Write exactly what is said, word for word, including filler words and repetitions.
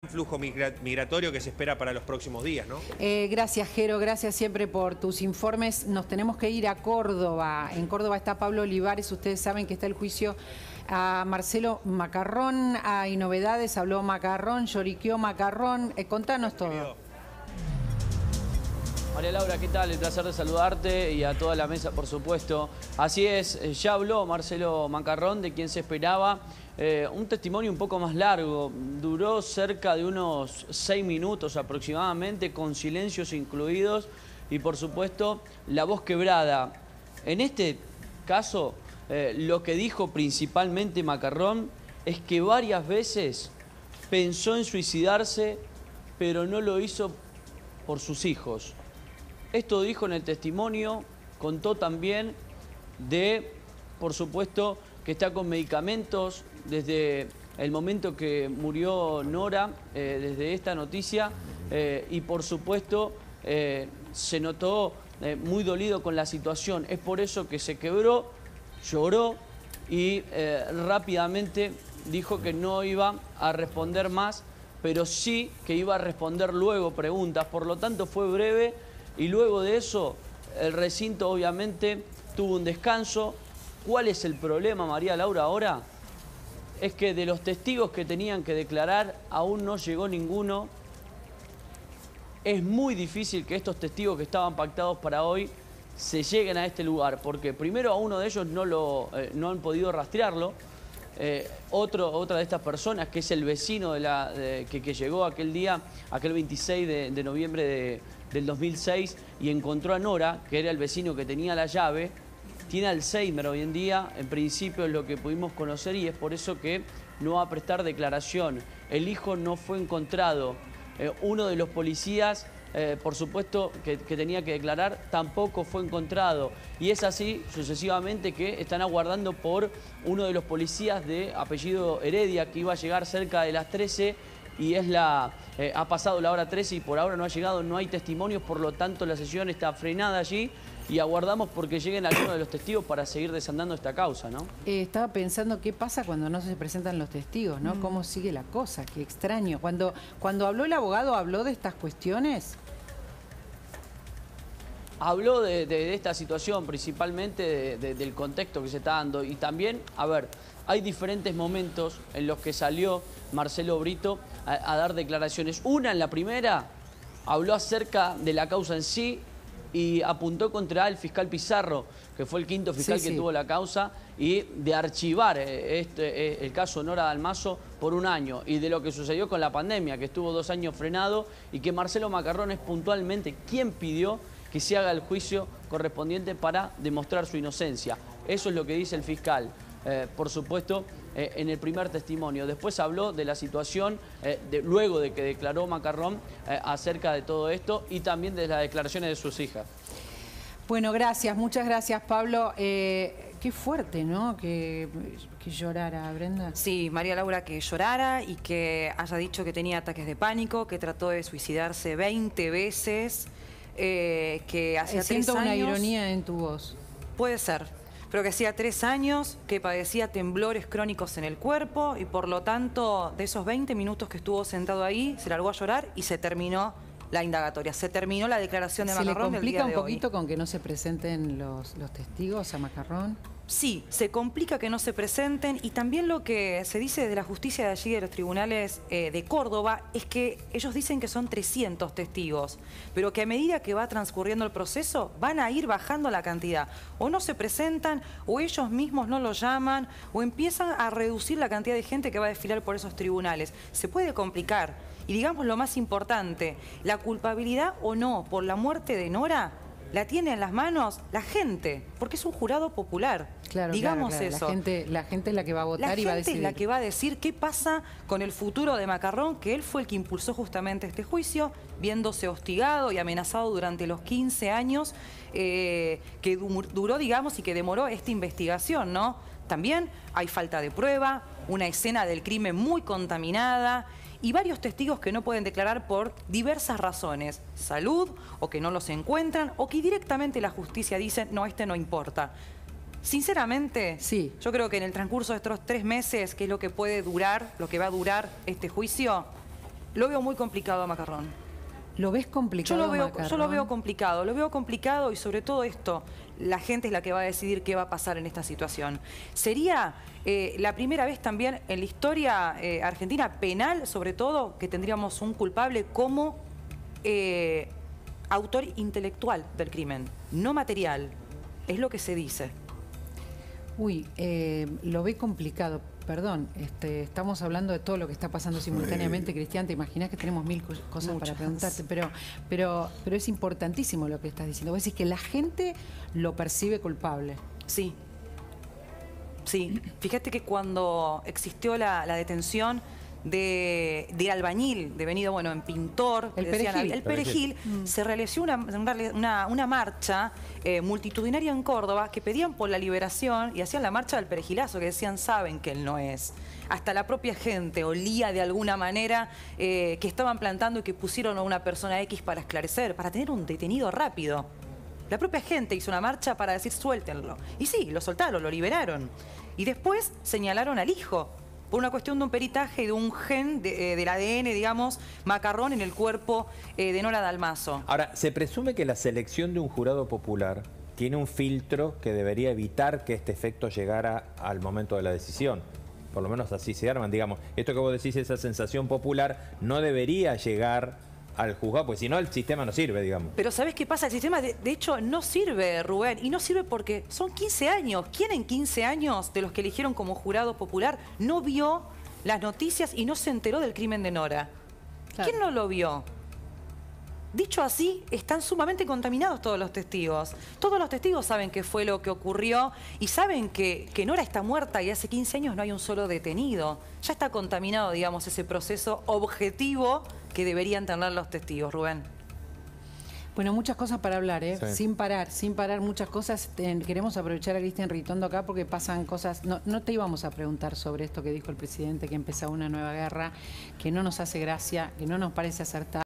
flujo migratorio que se espera para los próximos días, ¿no? Eh, gracias, Jero, gracias siempre por tus informes. Nos tenemos que ir a Córdoba. En Córdoba está Pablo Olivares, ustedes saben que está el juicio a Marcelo Macarrón. Hay novedades, habló Macarrón, lloriqueó Macarrón. Eh, contanos todo. María Laura, ¿qué tal? El placer de saludarte y a toda la mesa, por supuesto. Así es, ya habló Marcelo Macarrón, de quien se esperaba eh, un testimonio un poco más largo. Duró cerca de unos seis minutos aproximadamente, con silencios incluidos y, por supuesto, la voz quebrada. En este caso, eh, lo que dijo principalmente Macarrón es que varias veces pensó en suicidarse, pero no lo hizo por sus hijos. Esto dijo en el testimonio, contó también de, por supuesto, que está con medicamentos desde el momento que murió Nora, eh, desde esta noticia, eh, y por supuesto eh, se notó eh, muy dolido con la situación. Es por eso que se quebró, lloró y eh, rápidamente dijo que no iba a responder más, pero sí que iba a responder luego preguntas. Por lo tanto, fue breve. Y luego de eso, el recinto obviamente tuvo un descanso. ¿Cuál es el problema, María Laura, ahora? Es que de los testigos que tenían que declarar, aún no llegó ninguno. Es muy difícil que estos testigos que estaban pactados para hoy se lleguen a este lugar, porque primero a uno de ellos no, lo, eh, no han podido rastrearlo. Eh, otro, otra de estas personas, que es el vecino de la, de, que, que llegó aquel día, aquel veintiséis de, de noviembre de, del dos mil seis, y encontró a Nora, que era el vecino que tenía la llave, tiene Alzheimer hoy en día. En principio es lo que pudimos conocer y es por eso que no va a prestar declaración. El hijo no fue encontrado. Eh, uno de los policías, eh, por supuesto, que, que tenía que declarar, tampoco fue encontrado. Y es así sucesivamente, que están aguardando por uno de los policías de apellido Heredia, que iba a llegar cerca de las trece, y es la, eh, ha pasado la hora trece y por ahora no ha llegado, no hay testimonios, por lo tanto la sesión está frenada allí y aguardamos porque lleguen algunos de los testigos para seguir desandando esta causa, ¿no? Eh, estaba pensando qué pasa cuando no se presentan los testigos, ¿no? Mm. ¿Cómo sigue la cosa? Qué extraño. Cuando, cuando habló el abogado, ¿habló de estas cuestiones? Habló de, de, de esta situación, principalmente de, de, del contexto que se está dando. Y también, a ver, hay diferentes momentos en los que salió Marcelo Brito a, a dar declaraciones. Una, en la primera, habló acerca de la causa en sí y apuntó contra el fiscal Pizarro, que fue el quinto fiscal sí, que sí. tuvo la causa, y de archivar este, el caso Nora Dalmazo por un año, y de lo que sucedió con la pandemia, que estuvo dos años frenado, y que Marcelo Macarrón es puntualmente quien pidió que se haga el juicio correspondiente para demostrar su inocencia. Eso es lo que dice el fiscal, eh, por supuesto, eh, en el primer testimonio. Después habló de la situación, eh, de, luego de que declaró Macarrón, eh, acerca de todo esto y también de las declaraciones de sus hijas. Bueno, gracias, muchas gracias, Pablo. Eh, qué fuerte, ¿no? Que, que llorara, Brenda. Sí, María Laura, que llorara y que haya dicho que tenía ataques de pánico, que trató de suicidarse veinte veces. Eh, que hacía Siento tres una años, ironía en tu voz. Puede ser, pero que hacía tres años que padecía temblores crónicos en el cuerpo y por lo tanto de esos veinte minutos que estuvo sentado ahí se largó a llorar y se terminó la indagatoria, se terminó la declaración de Macarrón del día de hoy. ¿Se le complica un poquito con que no se presenten los, los testigos a Macarrón? Sí, se complica que no se presenten y también lo que se dice de la justicia de allí, de los tribunales eh, de Córdoba, es que ellos dicen que son trescientos testigos, pero que a medida que va transcurriendo el proceso van a ir bajando la cantidad. O no se presentan, o ellos mismos no lo llaman, o empiezan a reducir la cantidad de gente que va a desfilar por esos tribunales. Se puede complicar. Y digamos lo más importante, la culpabilidad o no por la muerte de Nora la tiene en las manos la gente, porque es un jurado popular. Claro, digamos claro, claro. eso. La gente, la gente es la que va a votar y va a decidir. La gente es la que va a decir qué pasa con el futuro de Macarrón, que él fue el que impulsó justamente este juicio, viéndose hostigado y amenazado durante los quince años eh, que duró, digamos, y que demoró esta investigación, ¿no? También hay falta de prueba, una escena del crimen muy contaminada y varios testigos que no pueden declarar por diversas razones, salud, o que no los encuentran, o que directamente la justicia dice, no, este no importa. Sinceramente, sí. Yo creo que en el transcurso de estos tres meses, que es lo que puede durar, lo que va a durar este juicio, Lo veo muy complicado a Macarrón. ¿Lo ves Yo complicado, lo, veo, Macarrón? yo lo veo complicado, lo veo complicado y sobre todo esto, la gente es la que va a decidir qué va a pasar en esta situación. Sería eh, la primera vez también en la historia eh, argentina penal, sobre todo, que tendríamos un culpable como eh, autor intelectual del crimen, no material, es lo que se dice. Uy, eh, lo ve complicado. Perdón, este, estamos hablando de todo lo que está pasando simultáneamente, Cristian. Te imaginas que tenemos mil co cosas Muchas. para preguntarte, pero, pero, pero es importantísimo lo que estás diciendo. Vos decís que la gente lo percibe culpable. Sí. Sí. Fíjate que cuando existió la, la detención de, de albañil, devenido, bueno, en pintor, El le decían, perejil. el perejil, Mm. se realizó una, una, una marcha eh, multitudinaria en Córdoba que pedían por la liberación y hacían la marcha del perejilazo, que decían, saben que él no es. Hasta la propia gente olía de alguna manera eh, que estaban plantando y que pusieron a una persona X para esclarecer, para tener un detenido rápido. La propia gente hizo una marcha para decir suéltenlo. Y sí, lo soltaron, lo liberaron. Y después señalaron al hijo, por una cuestión de un peritaje y de un gen de, eh, del A D N, digamos, Macarrón en el cuerpo eh, de Nora Dalmazo. Ahora, se presume que la selección de un jurado popular tiene un filtro que debería evitar que este efecto llegara al momento de la decisión. Por lo menos así se arman, digamos. Esto que vos decís, esa sensación popular, no debería llegar al juzgado, porque si no el sistema no sirve, digamos. Pero ¿sabés qué pasa? El sistema, de, de hecho, no sirve, Rubén, y no sirve porque son quince años. ¿Quién en quince años de los que eligieron como jurado popular no vio las noticias y no se enteró del crimen de Nora? Claro. ¿Quién no lo vio? Dicho así, están sumamente contaminados todos los testigos. Todos los testigos saben qué fue lo que ocurrió y saben que, que Nora está muerta y hace quince años no hay un solo detenido. Ya está contaminado, digamos, ese proceso objetivo que deberían tener los testigos, Rubén. Bueno, muchas cosas para hablar, ¿eh? Sí. Sin parar, sin parar, muchas cosas. Eh, queremos aprovechar a Cristian Ritondo acá porque pasan cosas. No, no te íbamos a preguntar sobre esto que dijo el presidente, que empezaba una nueva guerra, que no nos hace gracia, que no nos parece acertado.